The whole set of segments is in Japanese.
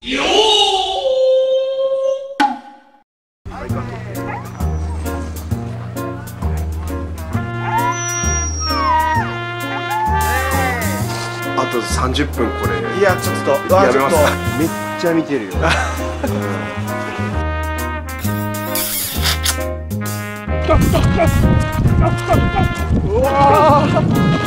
あと30分これ。 いやちょっとやめます。めっちゃ見てるよ。うわー。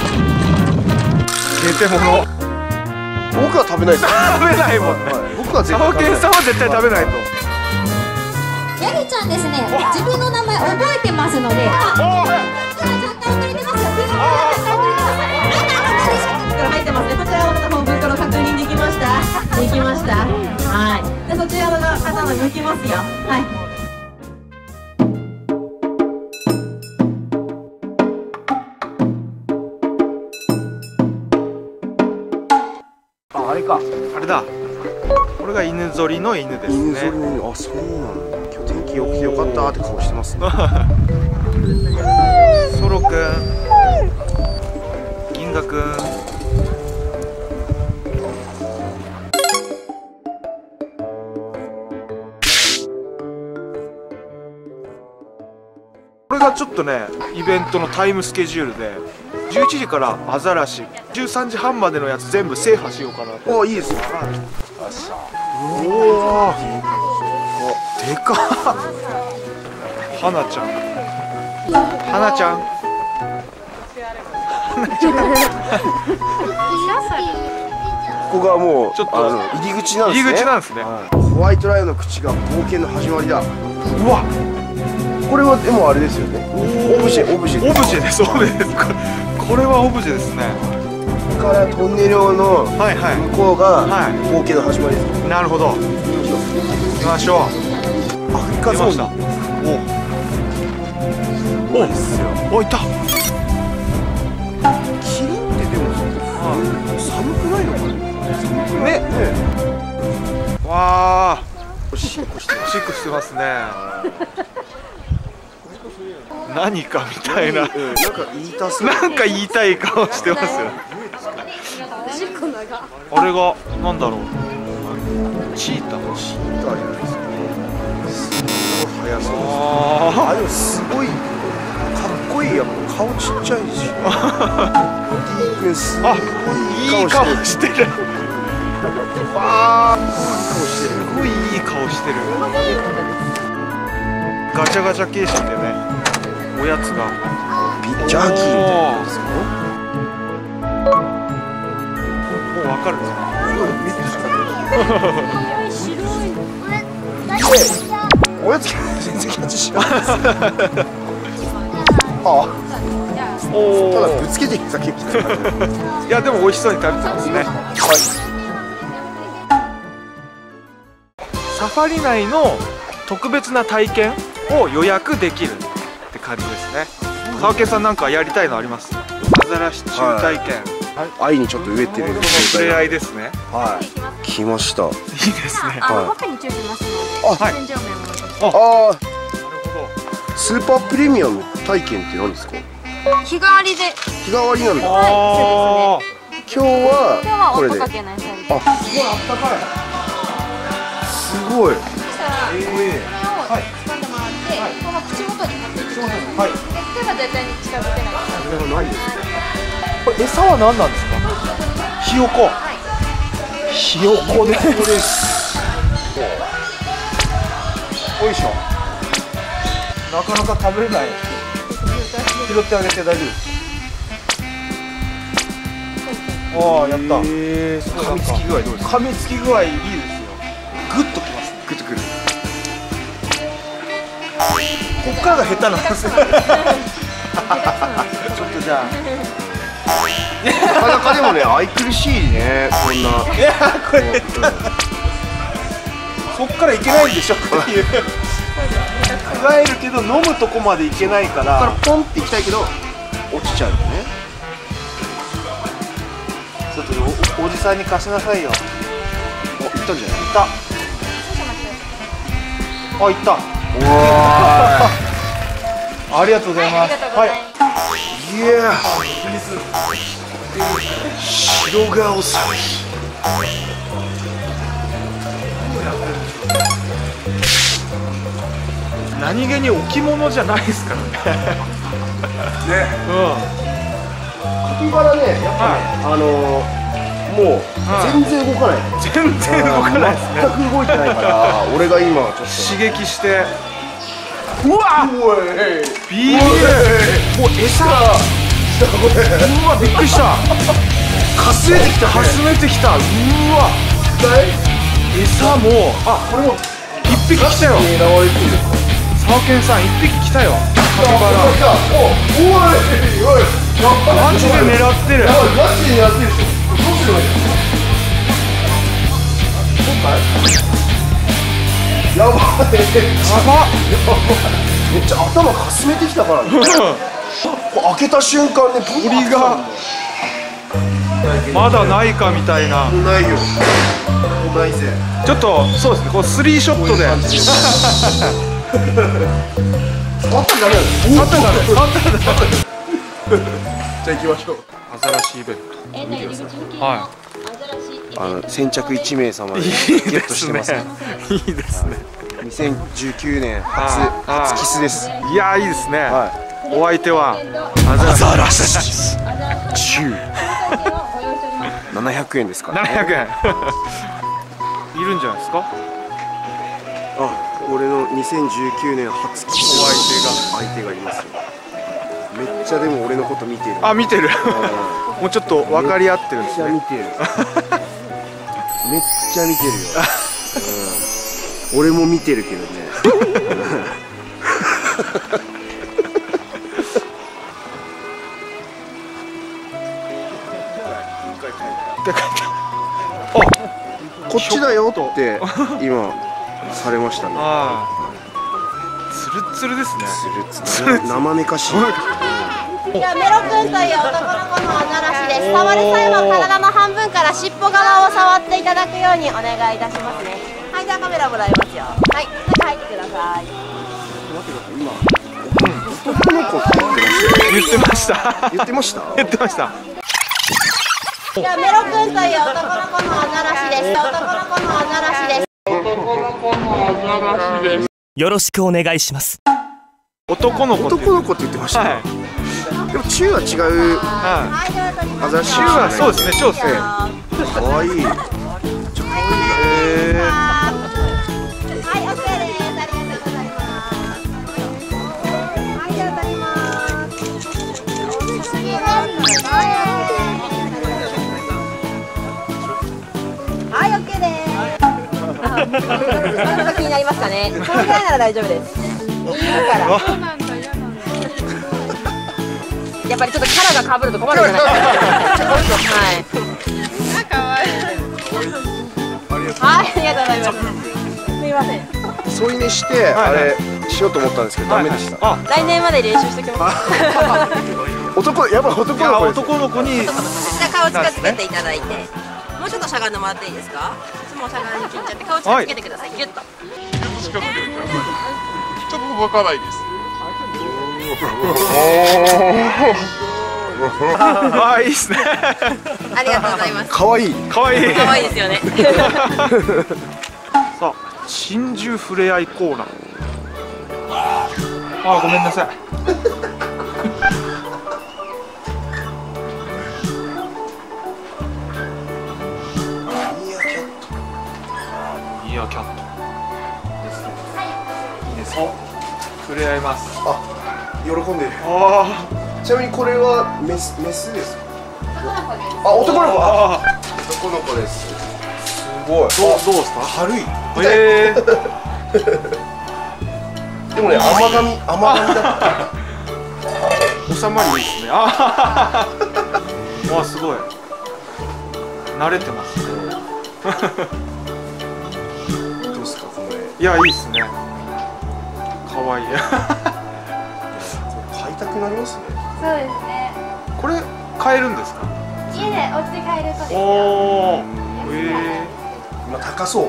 ゲテモノ。 僕は食べないですよ。 食べないもんね。 僕は絶対サオケンさんは絶対食べないと。 ヤギちゃんですね、自分の名前覚えてますので。若干遅れてますよ。 入ってますね。こちらの方の袋確認できました。できました。はい。でそちらの方の抜きますよ。はい。 あ、あれか。あれだ。これが犬ぞりの犬ですね。 犬ぞりの犬。あ、そうなんだ。今日天気良くてよかったって顔してますね。 ソロくん、銀河くん。これがちょっとね、イベントのタイムスケジュールで11時からアザラシ、13時半までのやつ全部制覇しようかなと。 お、いいですね。 おお、でかっ。花ちゃん、花ちゃん、 ここがもうちょっと入り口なんですね。 入り口なんですね。 ホワイトライオンの口が冒険の始まりだ。 うわ、 これはでもあれですよね。オブジェ、オブジェ。 オブジェです、オブジェです。これはオブジェですね。 ここからトンネルのはいはい。 向こうがはい冒険の始まりです。 なるほど。行きましょう。 アフリカゾーンだ。 おお、お、いた。 キリンってでも寒くないのかな。 ね。わあ。 おしっこしてる。 おしっこしてますね。何かみたいな。 なんか言いたそう。 なんか言いたい顔してますよ。あれがなんだろう。チーター。 チーターじゃないですか。すごい速そう。 あでもすごいかっこいいやっぱ顔ちっちゃいし。ディー君すごいいい顔してる。わあ、すごいいい顔してる。ガチャガチャ形式でね、おやつがジャーキーみたいなんですよ。 もうわかるんですか。 おやつ全然キャッチしない。あ、ただぶつけてきた結構。 いやでも美味しそうに食べてますね。はい。サファリ内の特別な体験を予約できるって感じですね。川家さんなんかやりたいのあります？アザラシ中体験。 愛にちょっと植えてる。 触れ合いですね。 はい。来ました。いいですね。 ほっぺに注意しますので。 はい。ああ。なるほど。スーパープレミアム体験って何ですか？ 日替わりで。 日替わりなんだ。 はい、 今日はこれで。 音かけないサービス。 あ、すごいあったかい。すごい。 そしたら、これを掴んでもらって、この口元に持ってきてください。 はい。 手は絶対に近づけない。 これはないですね。 これ餌は何なんですか？ひよこ。ひよこです。おいしょ。なかなか食べれない。拾ってあげて大丈夫です。ああ、やった。 噛みつき具合どうですか？ 噛みつき具合いいですよ。グッときます。 グッとくる。 こっからが下手なんですよ。ちょっとじゃあ。 なかなかでもね、愛くるしいね、こんな。 いや、これ下手。そっからいけないんでしょっていう。加えるけど飲むとこまでいけないかここからら。 ポンっていきたいけど落ちちゃうよね。 ちょっとおじさんに貸しなさいよ。 お、いったんじゃない？ いた。あ、いった。 おありがとうございます。はい。 ー。いやー。白顔サビ。 何気に置物じゃないですからね。 ね、 うん。 カピバラね、やっぱね、もう全然動かない。 全然動かないですね。 全く動いてないから、俺が今ちょっと刺激して。うわ。 おい、 ビール。もう餌。うわ、びっくりした。 かすめてきた。 かすめてきた。うわ。餌も、あ、これも一匹来たよ。沢健さん、一匹来たよ。カピバラ。 おい、 マジで狙ってる。 マジで狙ってるでしょ。どうすればいいの？やばい。めっちゃ頭かすめてきたからね。開けた瞬間ね、 鳥がまだないかみたいな。 ないよ。ないぜ。 ちょっとそうですね。こうスリーショットで。 触ったらダメだよ。 触ったらダメ。触ったらダメ。 じゃあ行きましょう。 アザラシイベント。は先着1名様でい。いいゲットですねしてます。。 いいですね。 2019年初キスです。 いや、いいですね。 はお相手はアザラシ。 中700円ですかね。 700円。いるんじゃないですか。 あ、俺の2019年初キスお相手がいますよ。めっちゃでも俺のこと見てる。 あ、見てる。もうちょっと分かり合ってるんですね。 めっちゃ見てる。めっちゃ見てるよ。俺も見てるけどね。こっちだよって今されましたね。 ああ、ツルツルですね。 つる生めかしい。 じゃあメロくんという男の子のアザラシです。触る際は体の半分から尻尾側を触っていただくようにお願いいたしますね。はい、じゃあカメラもらいますよ。はい、中入ってください。 男の子って言ってました。 言ってました。 言ってました。 じゃあメロくんという男の子のアザラシです。男の子のアザラシです。 よろしくお願いします。 男の子。 男の子って言ってました。 はい。 でも中は違う。 ははい、では撮りい。 ますよ。 中はそうですね。超ですね。 可愛い。 はい、OK です。ありがとうございます。はい、では撮ります。はい、OK です。気になりますかね。このぐらいなら大丈夫です。いいから。やっぱりちょっとキャラが被ると困るじゃないですか。はい、ありがとうございます。すみません。 添い寝してあれしようと思ったんですけどダメでした。 あ、 来年まで練習しておきます。 男、やっぱ男の子です。 男の子に。 じゃあ顔近づけていただいて、もうちょっとしゃがんでもらっていいですか。いつもしゃがんに切っちゃって顔近づけてください。ギュッと。 ちょっと動かないです。 あ、いいですね。 ありがとうございます。 可愛い。 可愛い。 可愛いですよね。 さあ、真珠ふれあいコーナー。あ、ごめんなさい。ミーアキャットですね。いいですね。触れ合います。 あ、喜んでる。 あちなみにこれはメスですか。あ、男の子。 あ、 男の子です。すごい。 どうですか。 軽い。でもね、甘噛みだった。 収まりいいですね。ああ、わ、すごい。慣れてますね。 どうですかこれ。 いや、いいですね。可愛い。 買いたくなりますね。 そうですね。 これ買えるんですか。 家でお家で買えるとですよ。 おお。 今高そう。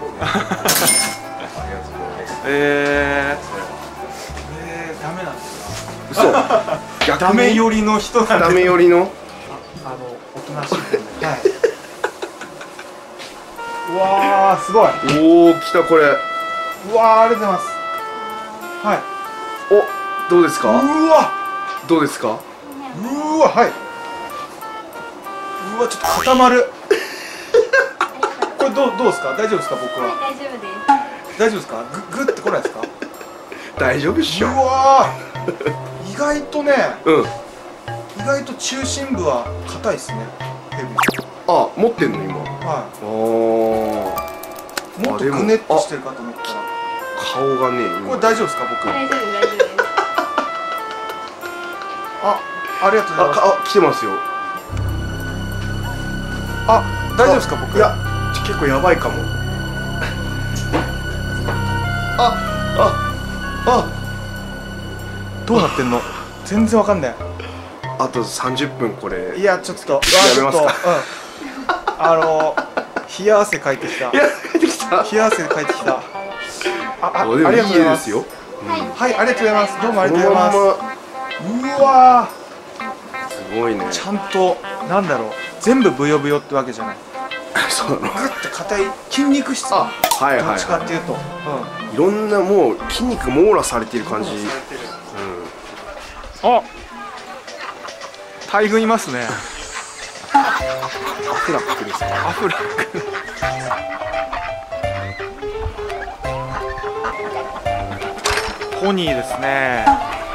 ダメなんですか。 嘘。 ダメ寄りの人なんで。 ダメ寄りの。 おとなしい。はい。うわー、すごい。 おお、来たこれ。 うわー、ありがとうございます。はい。 お、どうですか？ うわ、 どうですか？ うわ、はい。うわ、ちょっと固まる。これどうですか？大丈夫ですか？僕は。 大丈夫です。 大丈夫ですか？グってこないですか？ 大丈夫っしょ。 うわー、意外とね、 うん。 意外と中心部は硬いですね。ヘビ。 あ、持ってんの今。 はおー。 い。もっとぐねっとしてるかと思ったら。 顔がね、 これ大丈夫ですか？僕。 大丈夫大丈夫です。 ありがとうございます。 来てますよ。 大丈夫ですか？僕。 いや、結構やばいかも。 どうなってんの？全然わかんない。 あと30分これ。 いや、ちょっと、 やめますか？ 冷や汗かいてきた。 いや、帰ってきた。 冷や汗かいてきた。あでもりがとうございます。 いいですよ。 はい、ありがとうございます。どうもありがとうございます。 こうわすごいね。 ー、ちゃんと、なんだろう、全部ブヨブヨってわけじゃない。 そうなの。 グッて硬い筋肉質。 はいどっちかってはいいうと。 いろんなもう筋肉網羅されている感じ。 あ、大群いますね。 アフラックですか？ アフラック。ポニーですね。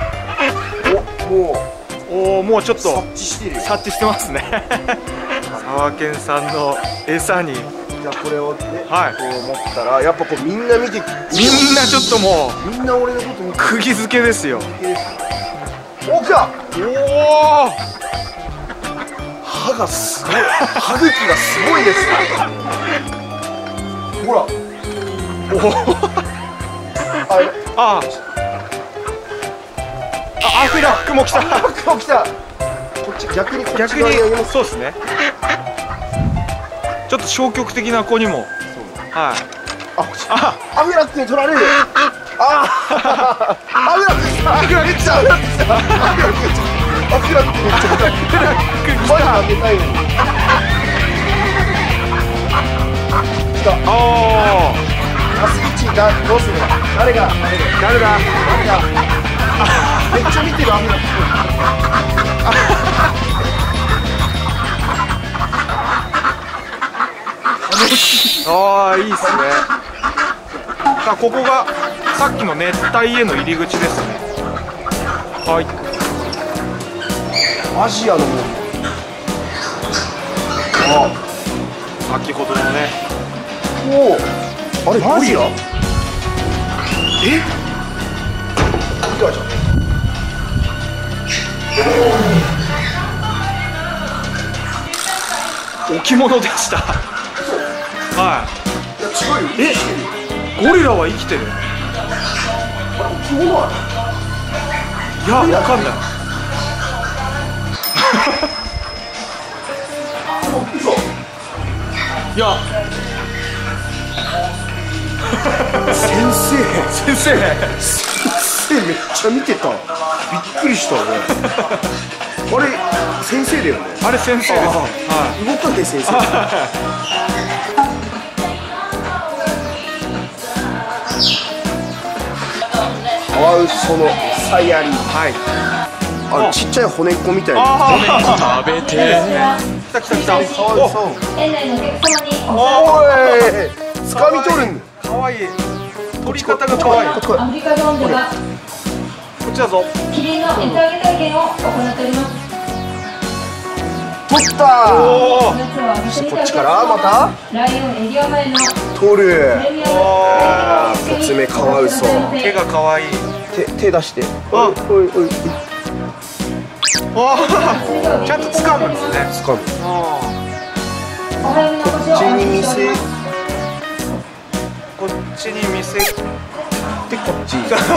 もうちょっと察知してるよ。 察知してますね。沢健さんの餌に。 じゃあこれをね、 はいこう持ったらやっぱこうみんな見て、 みんなちょっともみんな俺のこと見うて。 釘付けですよ。 お、来た。 おお。 歯がすごい。歯茎がすごいです。ほら。 あ、アフラックも来た。 来た。こっち逆にこっち逆側にあげまにす。 そうですね。ちょっと消極的な子にも。はい。 アフラックに取られる。アフラック来た。アフラック来た。アフラック来た。アフラックめっちゃ来た。まだあげたいのに。来た。アスキッチンだ。どうする？誰だ？めっちゃ見てるアフラック。 ああ、いいっすね。さあ、ここがさっきの熱帯への入り口ですね。はい。 アジアのもの。 先ほどのね。 おお。あれゴリラ？え？ゴリラじゃん。 置物でした。はい。ゴリラは生きてる。 置物は？ いや、わかんない。いや、 先生めっちゃ見てた。びっくりした俺。あれ先生だよね。 あれ先生です。は動かね先生。カワウソの餌やり。ちっちゃい骨っこみたいな。 食べて。来た。 カワウソ。 園内のお客様におい、掴み取るん。 かわいい。取り方がかわいい。 アフリカゾーンではこっちだぞ。 キリンの餌あげ体験を行っております。 取った。 おお。 こっちからまたライオンエリア前の取る。 プレミアムコツメカワウソ。 手がかわいい。 手出して。 あ、 おい。 ちゃんと掴むんですね。 掴む。 お早めのお越しをお口に待ち見せしております。 こっちに見せてこっち。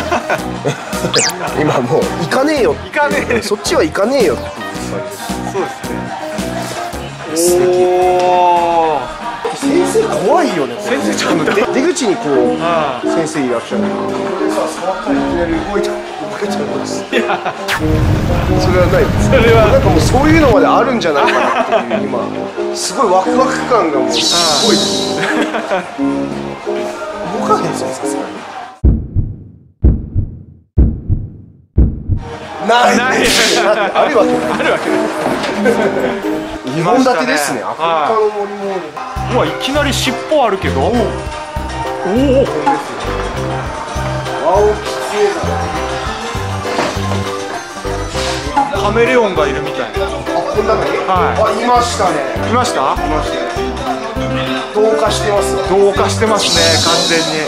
今もう行かねえよ。 行かねえ。 そっちは行かねえよっていうそうですね。 素敵。 おお。 先生怖いよね。 先生ちゃんと出口にこうあ先生いらっしゃる。触ったらいきなり動いちゃうんです。それはない。 それはなんかもうそういうのまであるんじゃないかなっていう今すごいワクワク感がもうすごいです。動かへんすよさすがに。 ないないあるわけないあるわけない 2本立てですね。アフリカの森もうわいきなり尻尾あるけど、おお青キツネザル。 カメレオンがいるみたい。 あ、こん中に？ はいあ、いましたね。 いました？ いましたね。同化してます。 同化してますね、完全に。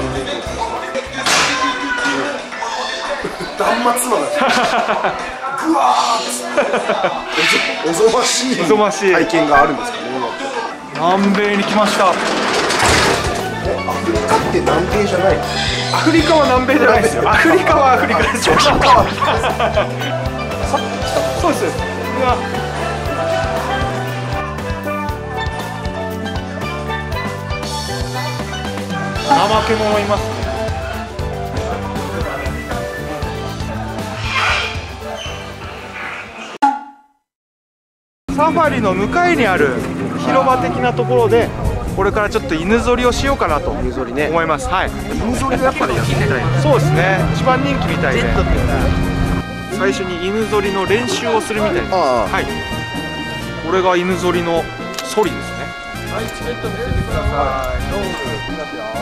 断末魔だ。ぐわーっつっておぞましいおぞましい体験があるんですかね。 南米に来ました。 アフリカって南米じゃない？ アフリカは南米じゃないですよ。アフリカはアフリカですよ。そうです。うわ怠け者いますね。サファリの向かいにある広場的なところでこれからちょっと犬ぞりをしようかなと思犬ぞりね。 います。はい。 犬ぞりがやっぱりやってみたい。 そうですね。一番人気みたいで。最初に犬ぞりの練習をするみたいです。 ああはい。これが犬ぞりのソリですね。はい、チケット見せてください。どうぞ。いきますよ。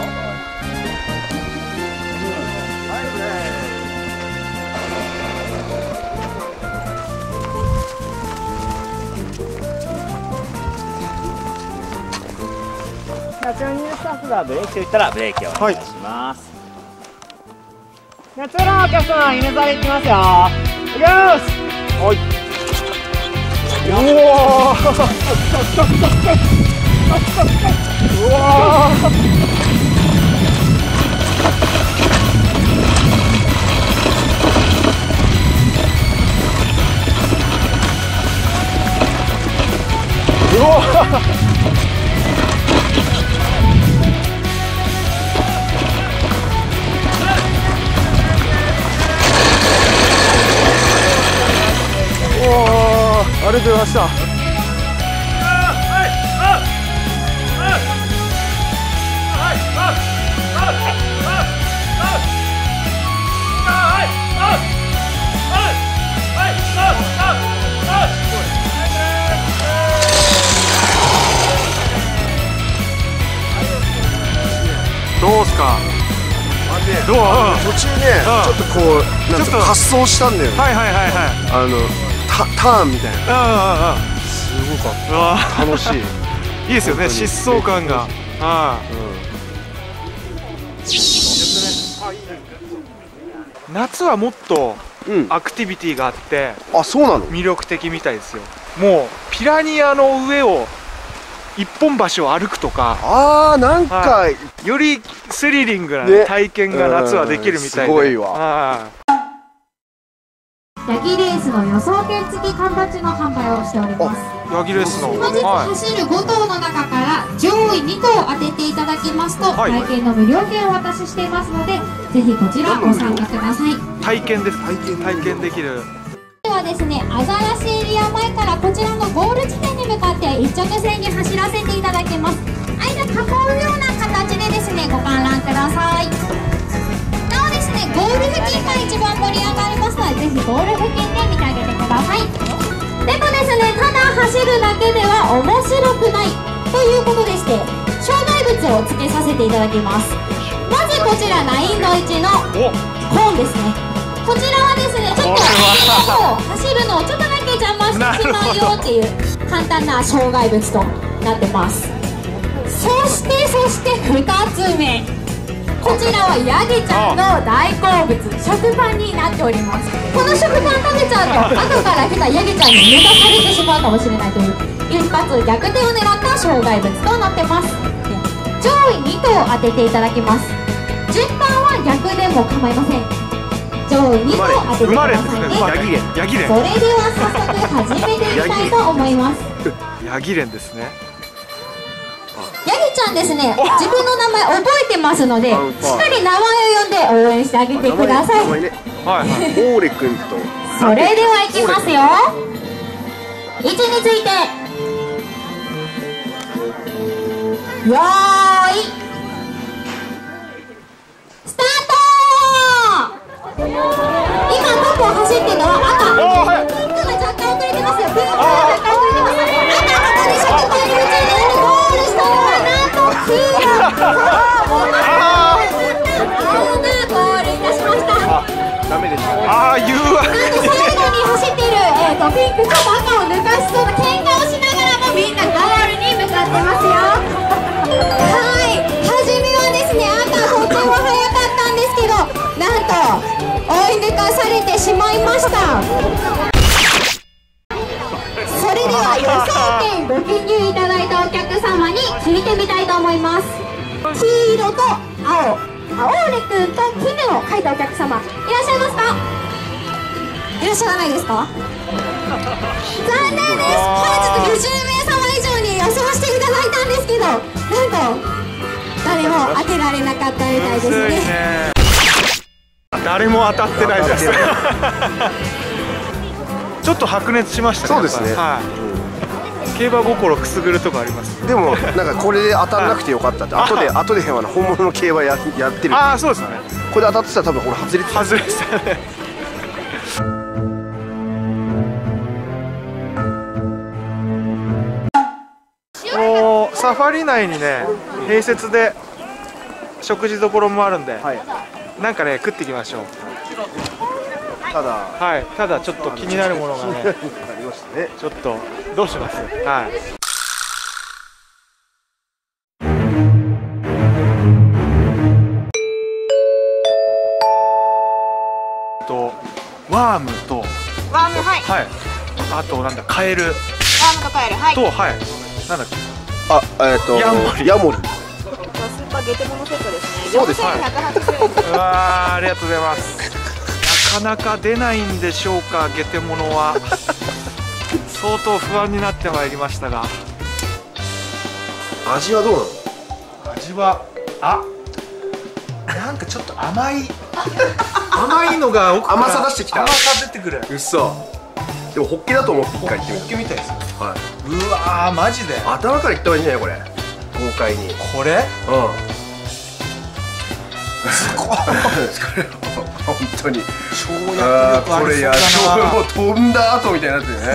ちなみにスタッフがブレーキと言ったらブレーキをお願いします。では通路のお客様、犬ぞり行きますよ。いきます。はい。 うわありがとうございました。どうすか。どう？ 途中ね、ちょっとこうなんか発想したんだよね。 はいはいはいはい。 ターンみたいな。すごかった。楽しい。 いいですよね、疾走感が。夏はもっとアクティビティがあって、 あ、そうなの？ 魅力的みたいですよ。もうピラニアの上を一本橋を歩くとか、 ああ、なんかよりスリリングな体験が夏はできるみたいで、 すごいわ。 ヤギレースの予想券付き缶バッジの販売をしております。 ヤギレースの本日走る5頭の中から上位2頭当てていただきますと、体験の無料券をお渡ししていますので、ぜひこちらご参加ください。 体験です。体験できる。 ではですね、アザラシエリア前からこちらのゴール地点に向かって一直線に走らせていただきます。間囲うような形でですね、ご観覧ください。なおですね、ゴール付近が一番盛り上がりますので、ぜひゴール付近で見てあげてください。でもですね、ただ走るだけでは面白くないということでして、障害物をつけさせていただきます。まずこちら難易度1のコーンですね。こちらはですね、ちょっと走るのをちょっとだけ邪魔してしまうよっていう簡単な障害物となってます。そして2つ目、こちらはヤギちゃんの大好物、食パンになっております。この食パン食べちゃうと後から来たヤギちゃんに抜かされてしまうかもしれないという一発逆転を狙った障害物となってます。上位2頭当てていただきます。順番は逆でも構いません。上位2頭当ててくださいね。 ヤギレン。 それでは早速始めていきたいと思います。 ヤギレンですね。 ヤギちゃんですね、自分の名前覚えてますので、しっかり名前を呼んで応援してあげてください。 名前ね。 はい。 オーレ君と。 それではいきますよ。位置について、よーいスタート。今トップを走走ってるのは赤。ピンクが若干遅れてますよ。ピンクが若干遅れてます。赤ここで100分の1になってゴールしたのはなんと黄色。ゴールいたしました。 ダメでしたね。 ああ言うわ。 なんと最後に走っている、ピンクと赤を抜かしそうな喧嘩をしながらもみんなゴールに向かってますよ。はい、初めはですね赤とても速かったんですけど、なんと追い抜かされてしまいました。それでは予想点ご記入いただいたお客様に聞いてみたいと思います。黄色と青、青レくんと絹を書いたお客様いらっしゃいますか？いらっしゃらないですか？残念です。これちょっと50名様以上に予想していただいたんですけど、なんと誰も当てられなかったみたいですね。 誰も当たってないです。ちょっと白熱しましたね。 そうですね。 はい。競馬心くすぐるとこあります。 でもなんかこれで当たらなくてよかったって。後で本物の競馬やってる。 ああそうですね。 これで当たってたら多分これ外れてた。 外れてたね。サファリ内にね併設で食事どころもあるんで、 はい、 なんかね食っていきましょう。 ただはい、ただちょっと気になるものがねありましたね。 ちょっとどうします？はい。ワームとワーム、はい。 はい、あとなんだカエルワームとカエル、はい。 とはい、なんだっけ、 ヤモリ。 スーパーゲテモノセットですね。 そうです。 4180円。 うわーありがとうございます。なかなか出ないんでしょうか、ゲテモノは。相当不安になってまいりましたが、 味はどうなの？ 味はなんかちょっと甘いのが奥から甘さ出してきた。 甘さ出てくる。 うっそ。でもホッケだと思って一回言ってみホッケみたいですね。 はい。 うわーマジで頭からいった方がいいんじゃないこれ。豪快に。 これ本当に跳躍力あこれやりそうだな。 もう飛んだ後みたいになってるね。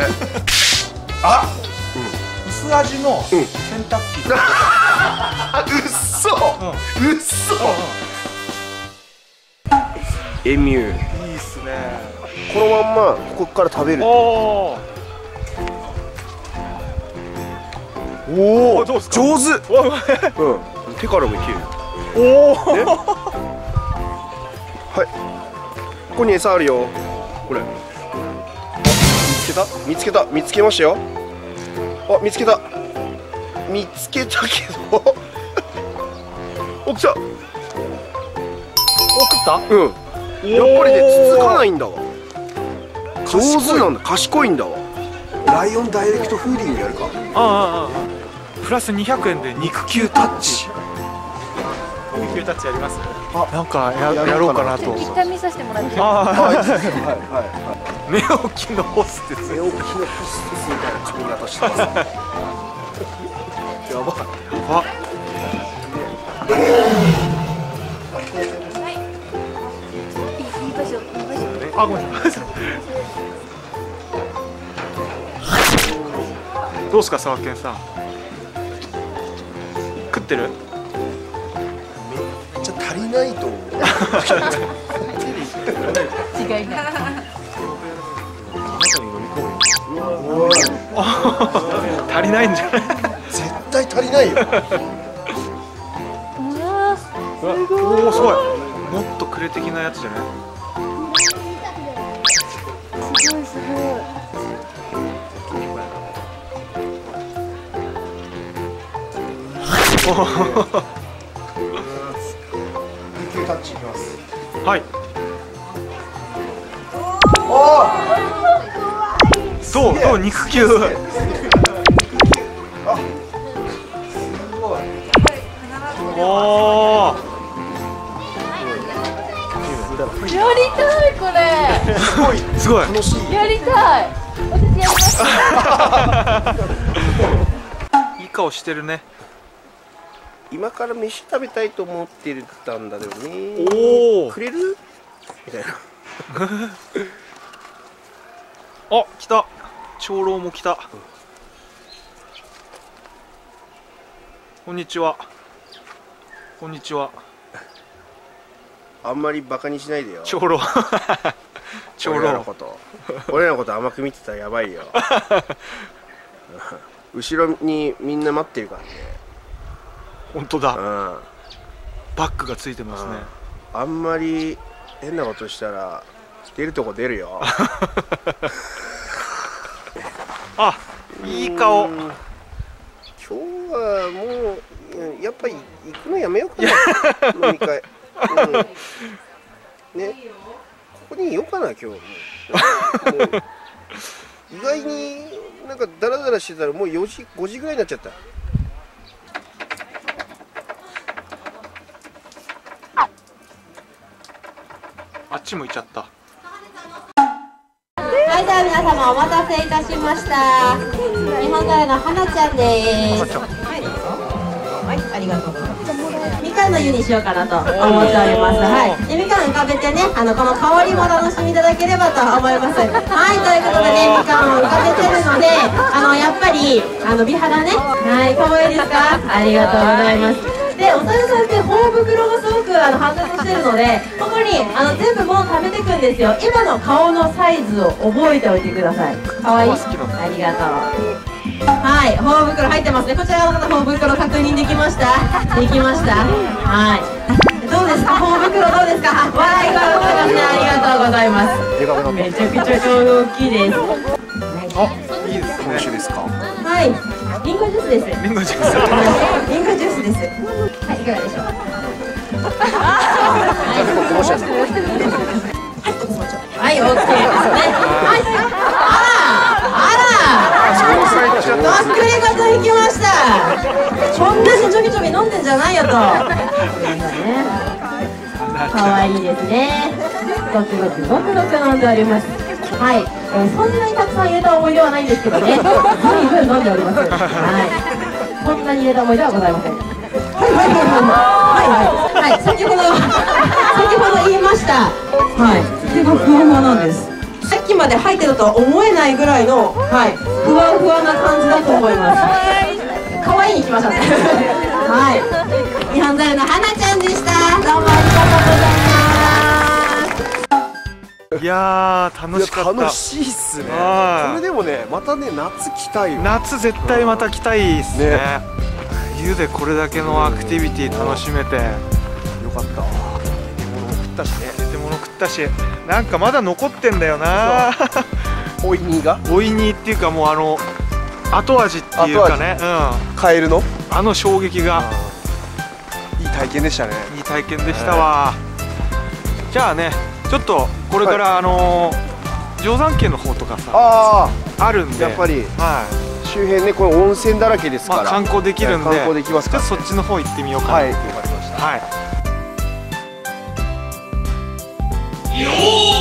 薄味のケンタッキー。 うっそ。エミュー。 いいっすね。 このまんまここから食べる。 おおどうですか？ 上手。手からもいける。はい、ここに餌あるよ。これ見つけましたよ。見つけたけどお、来た。 食った？ やっぱりね続かないんだわ。上手なんだ。賢いんだわ。ライオンダイレクトフーディングやるか。 プラス200円で肉球タッチ。肉球タッチやります？なんかやろうかなと。 一回見させてもらって。 寝起きのホステス。 寝起きのホステスみたいな髪型してます。やばい。 ごめんなさい。どうすか沢健さん。食ってる？ めっちゃ足りないと思う。 違いない。 足りないんじゃない？ 絶対足りないよ。 おおすごい。もっとクレ的なやつじゃない？ すごい。 肉球タッチいきます。 はい。どう肉球。おお。 やりたいこれ。 すごい。 楽しい。 やりたい。私やりました。 いい顔してるね。 今から飯食べたいと思ってたんだけどね。 おお。 くれる？みたいな。 あ、来た。長老も来た。こんにちは。こんにちは。 あんまりバカにしないでよ。 長老。長俺らの老。 こと俺らのこと甘く見てたらやばいよ。後ろにみんな待ってるからね。 本当だ。 うんバックがついてますね。 あんまり変なことしたら出るとこ出るよ。 あ、いい顔。 今日はもうやっぱり行くのやめようかな。飲み会、ね、ここにいようかな今日。もう意外になんかダラダラしてたらもう4時5時ぐらいになっちゃった。 あっちも行っちゃった。 はい、じゃあ皆様お待たせいたしました。日本からの花ちゃんです。はい、ありがとうございます。みかんの湯にしようかなと思っております。はい、でみかん浮かべてね、この香りも楽しみいただければと思います。はい、ということでね、みかんを浮かべてるので、やっぱり美肌ね、はい、可愛いですか？ありがとうございます。で、お猿さんって頬袋がすごく発達してるので、ここに全部もう食べていくんですよ。今の顔のサイズを覚えておいてください。可愛い？ありがとう。はい、頬袋入ってますね。こちらの方、頬袋確認できました？できました？はい。どうですか？頬袋どうですか？笑いが起きてますね。ありがとうございます。めちゃくちゃ顔が大きいです。 あ、いいですね。 今週ですか？ はい、リンゴジュースです。 リンゴジュース。 リンゴジュースです。はい、いかがでしょう。はい、オッケーですね。はい、ばっくりこといきました。こんなにちょびちょび飲んでんじゃないよと。可愛いですね。ごくごくごくごく飲んでおります。はい、そんなにたくさん入れた思い出はないんですけどね。随分飲んでおります。はい、こんなに入れた思い出はございません。はい、先ほど言いました。はい、手がふわふわなんです。さっきまで入ってたとは思えないぐらいの、はい、ふわふわな感じだと思います。可愛いに来ましたね。はい、日本猿の花ちゃんでした。どうもありがとうございます。 いやー、楽しかった。 楽しいっすね。 はいこれでもね、またね、夏来たいよ。 夏絶対また来たいですね。冬でこれだけのアクティビティ楽しめてよかった。物食ったしね。 出物食ったし、なんかまだ残ってんだよな。 おいにがおいにっていうか、もう後味っていうかね、 カエルの衝撃がいい体験でしたね。 いい体験でしたわ。じゃあね、ちょっとこれから定山渓の方とかさあるんで、 やっぱりはい、 周辺ね、これ温泉だらけですから、 観光できるんで、 観光できますから、 ちょっとそっちの方行ってみようかな。 はい、わかりました。 はい。